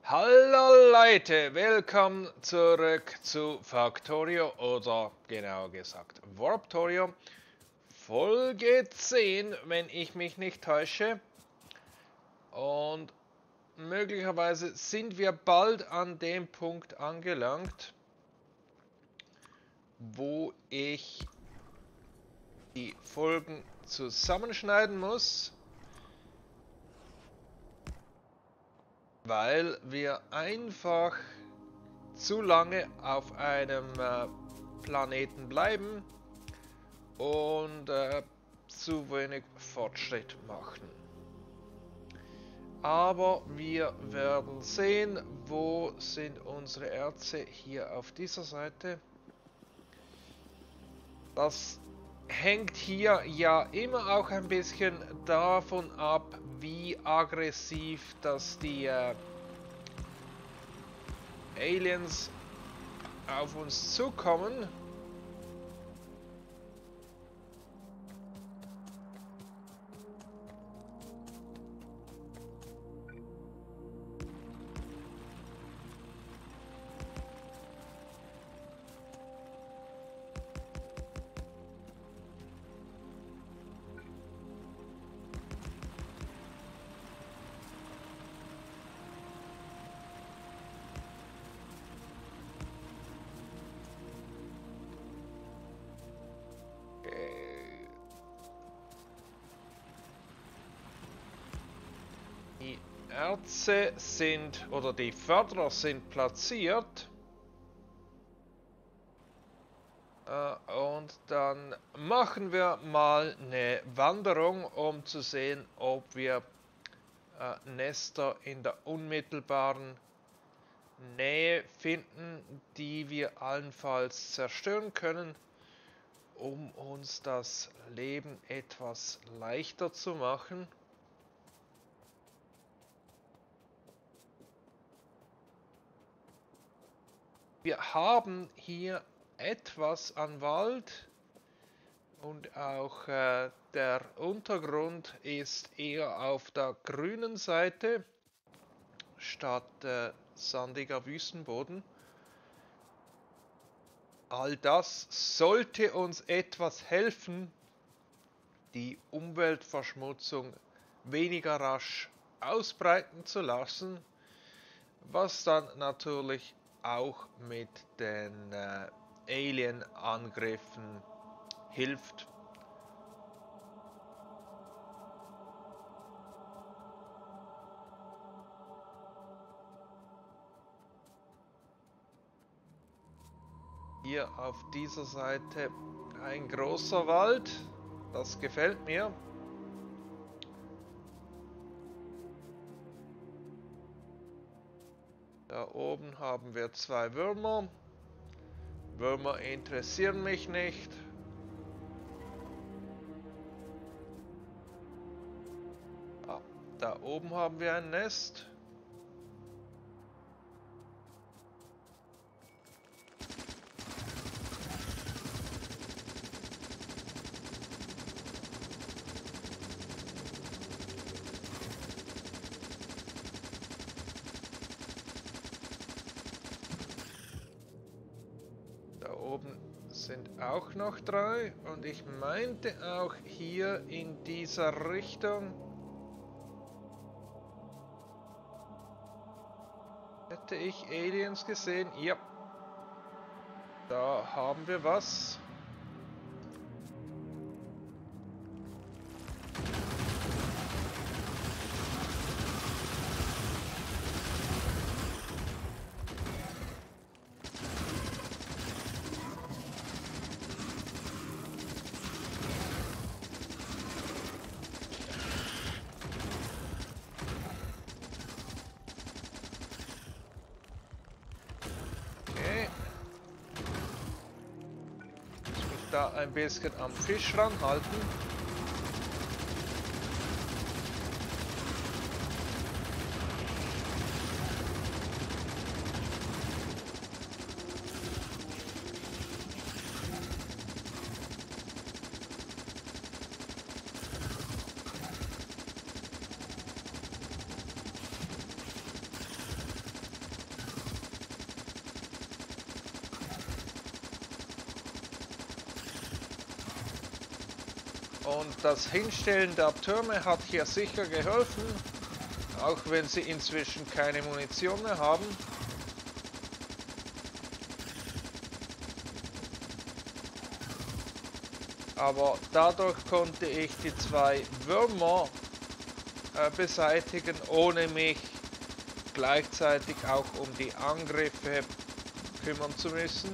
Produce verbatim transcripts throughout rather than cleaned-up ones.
Hallo Leute, willkommen zurück zu Factorio oder genauer gesagt Warptorio. Folge zehn, wenn ich mich nicht täusche. Und möglicherweise sind wir bald an dem Punkt angelangt, wo ich die Folgen zusammenschneiden muss, weil wir einfach zu lange auf einem äh, Planeten bleiben und äh, zu wenig Fortschritt machen. Aber wir werden sehen, wo sind unsere Erze hier auf dieser Seite. Das hängt hier ja immer auch ein bisschen davon ab, wie aggressiv dass die äh, Aliens auf uns zukommen. Die Erze sind, oder die Förderer sind platziert. Äh, und dann machen wir mal eine Wanderung, um zu sehen, ob wir äh, Nester in der unmittelbaren Nähe finden, die wir allenfalls zerstören können, um uns das Leben etwas leichter zu machen. Wir haben hier etwas an Wald und auch äh, der Untergrund ist eher auf der grünen Seite statt äh, sandiger Wüstenboden. All das sollte uns etwas helfen, die Umweltverschmutzung weniger rasch ausbreiten zu lassen, was dann natürlich auch mit den äh, Alien-Angriffen hilft. Hier auf dieser Seite ein großer Wald, das gefällt mir. Da oben haben wir zwei Würmer. Würmer interessieren mich nicht. Ah, da oben haben wir ein Nest. Sind auch noch drei und ich meinte auch hier in dieser Richtung hätte ich Aliens gesehen. Ja, da haben wir was. Da ein bisschen am Fisch ranhalten. Und das Hinstellen der Türme hat hier sicher geholfen, auch wenn sie inzwischen keine Munition mehr haben. Aber dadurch konnte ich die zwei Würmer äh, beseitigen, ohne mich gleichzeitig auch um die Angriffe kümmern zu müssen.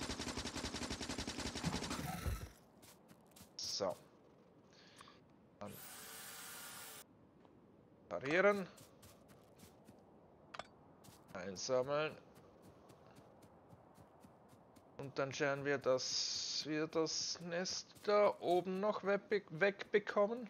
So. Dann parieren. Einsammeln. Und dann schauen wir, dass wir das Nest da oben noch wegbekommen.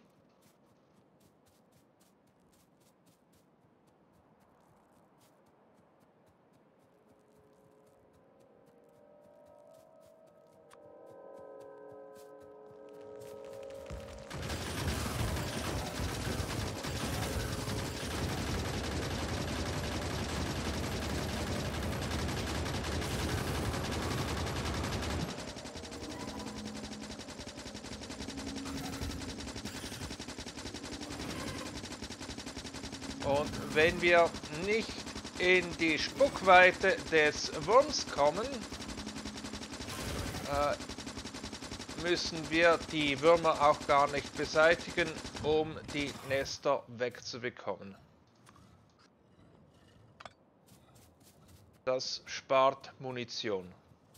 Und wenn wir nicht in die Spuckweite des Wurms kommen, äh, müssen wir die Würmer auch gar nicht beseitigen, um die Nester wegzubekommen. Das spart Munition.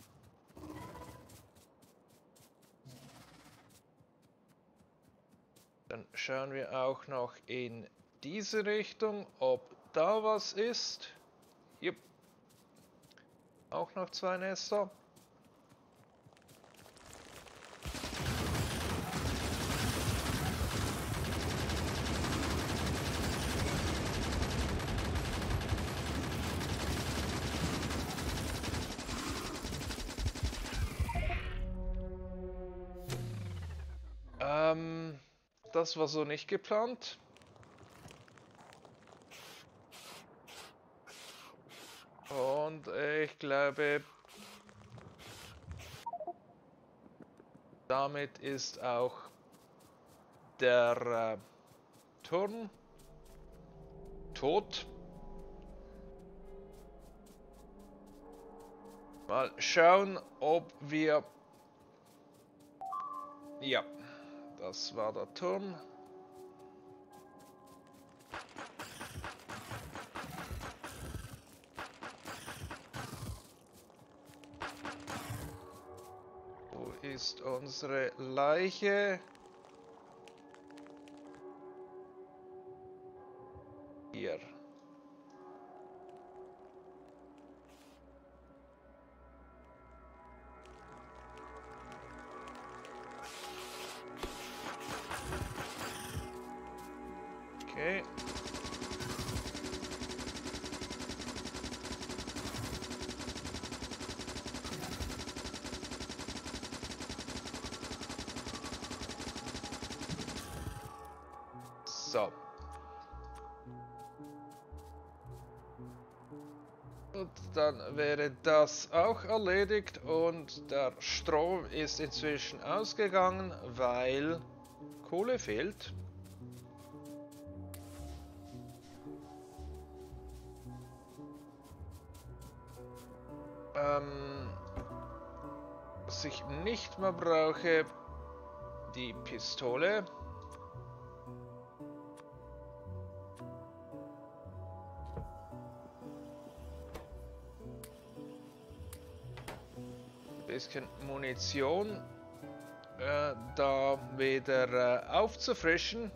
Dann schauen wir auch noch in diese Richtung, ob da was ist. Jupp. Auch noch zwei Nester. Ähm, das war so nicht geplant. Und ich glaube, damit ist auch der äh, Turm tot. Mal schauen, ob wir... Ja, das war der Turm. Ist unsere Leiche hier. Okay. So. Und dann wäre das auch erledigt und der Strom ist inzwischen ausgegangen, weil Kohle fehlt. Ähm, was ich nicht mehr brauche, die Pistole. Bisschen Munition, äh, da wieder äh, aufzufrischen.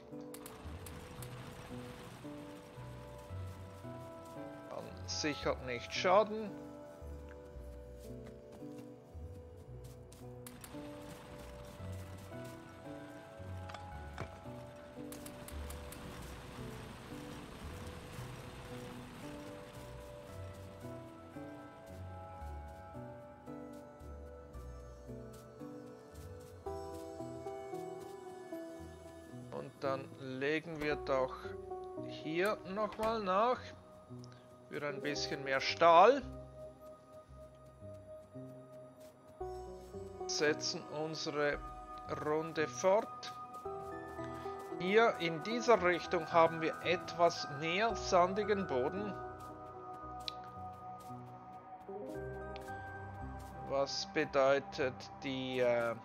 Kann sicher nicht schaden. Dann legen wir doch hier nochmal nach für ein bisschen mehr Stahl. Setzen unsere Runde fort. hier in dieser Richtung haben wir etwas mehr sandigen Boden. Was bedeutet, die äh,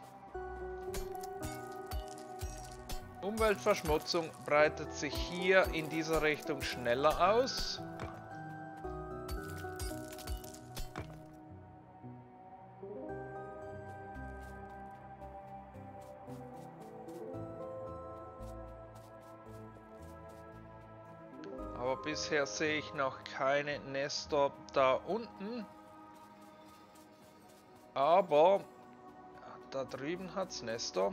Umweltverschmutzung breitet sich hier in dieser Richtung schneller aus. Aber bisher sehe ich noch keine Nester da unten. Aber da drüben hat es Nester.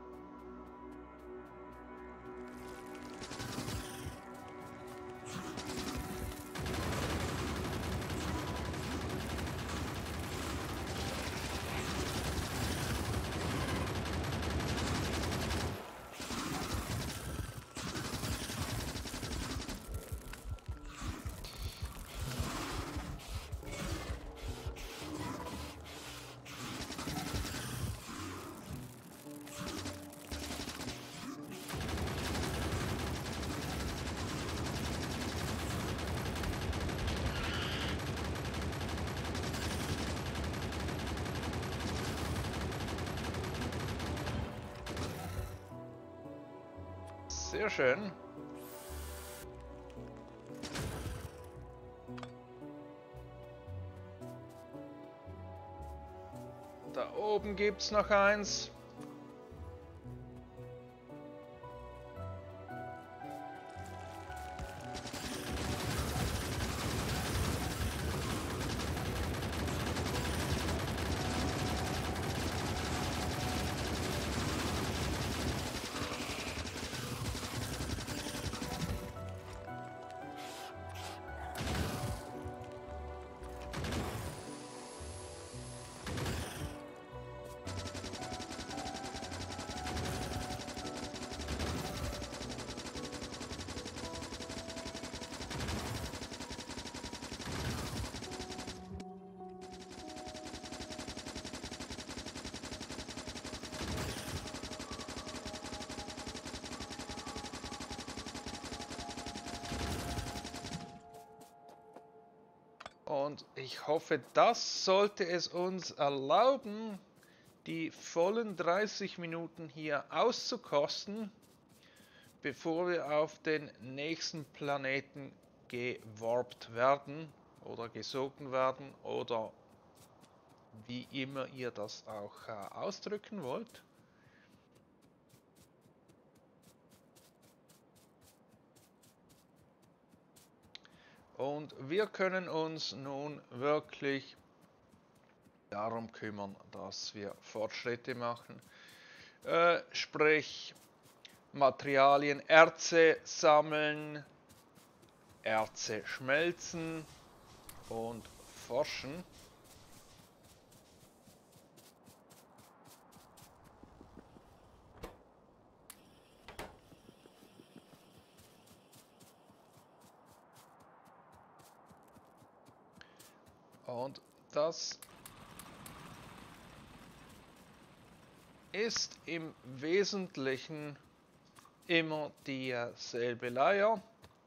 Sehr schön. Da oben gibt's noch eins. Und ich hoffe, das sollte es uns erlauben, die vollen dreißig Minuten hier auszukosten, bevor wir auf den nächsten Planeten gewarpt werden oder gesogen werden oder wie immer ihr das auch äh, ausdrücken wollt. Und wir können uns nun wirklich darum kümmern, dass wir Fortschritte machen. Äh, sprich, Materialien, Erze sammeln, Erze schmelzen und forschen. Und das ist im Wesentlichen immer dieselbe Leier.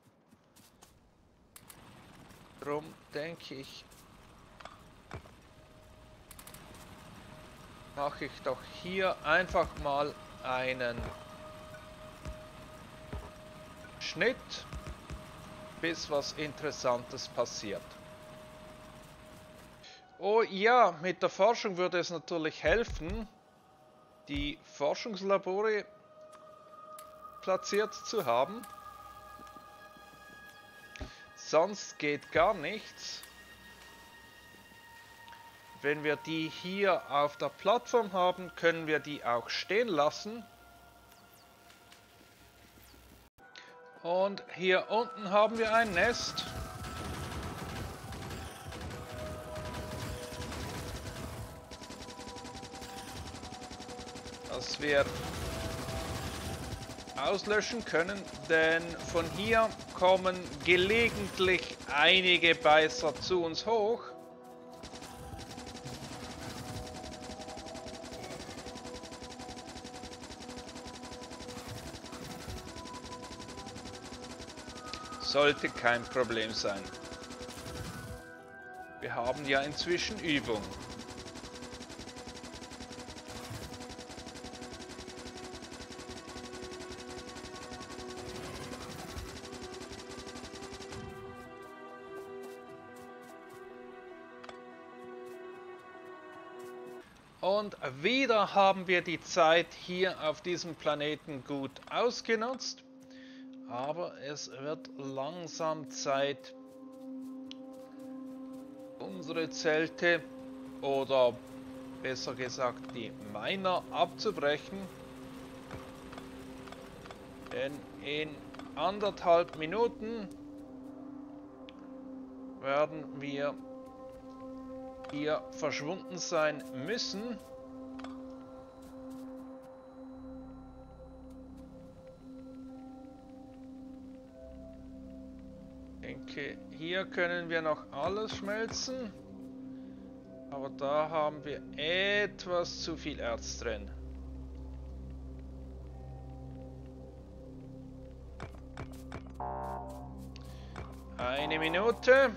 Darum denke ich, mache ich doch hier einfach mal einen Schnitt, bis was Interessantes passiert. Oh ja, mit der Forschung würde es natürlich helfen, die Forschungslabore platziert zu haben. Sonst geht gar nichts. Wenn wir die hier auf der Plattform haben, können wir die auch stehen lassen. Und hier unten haben wir ein Nest. Das wir auslöschen können, denn von hier kommen gelegentlich einige Beißer zu uns hoch. sollte kein Problem sein. Wir haben ja inzwischen Übung. Und wieder haben wir die Zeit hier auf diesem Planeten gut ausgenutzt. Aber es wird langsam Zeit, unsere Zelte oder besser gesagt die Miner abzubrechen. Denn in anderthalb Minuten werden wir hier verschwunden sein müssen. Ich denke, hier können wir noch alles schmelzen, aber da haben wir etwas zu viel Erz drin. Eine Minute.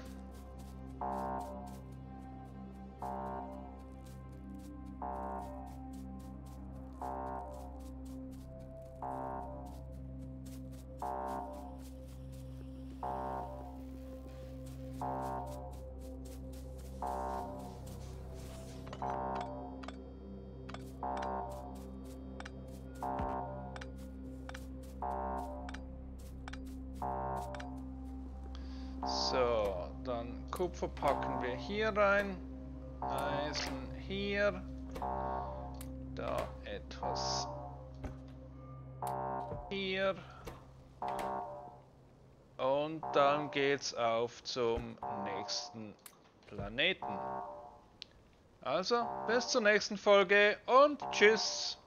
So, dann Kupfer packen wir hier rein, Eisen hier, da etwas hier und dann geht's auf zum nächsten Planeten. Also, bis zur nächsten Folge und tschüss!